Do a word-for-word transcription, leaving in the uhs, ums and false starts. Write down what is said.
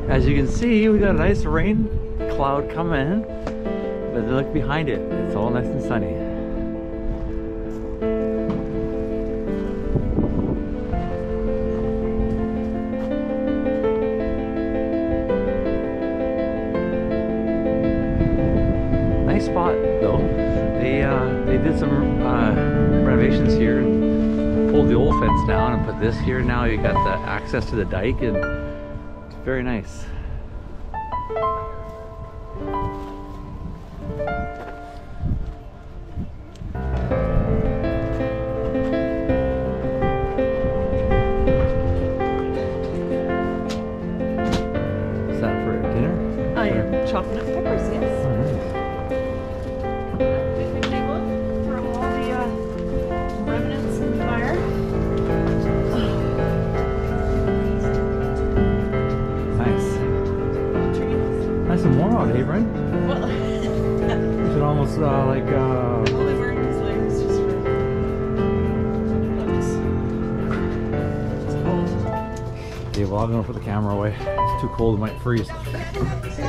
As you can see, we got a nice rain cloud coming in, but look behind it, it's all nice and sunny. Nice spot though. They uh, they did some uh, renovations here and pulled the old fence down and put this here. Now you got the access to the dike and it's very nice. Is that for dinner? I am chopping up peppers, yes. Oh, nice. Picnic table from all the uh, remnants in the fire. Nice. Trees. Nice and warm out, eh, Brent? Well, You should almost uh, like uh, I'm only wearing these layers just for looks. It's cold. yeah, well, I'm gonna put the camera away. It's too cold, it might freeze.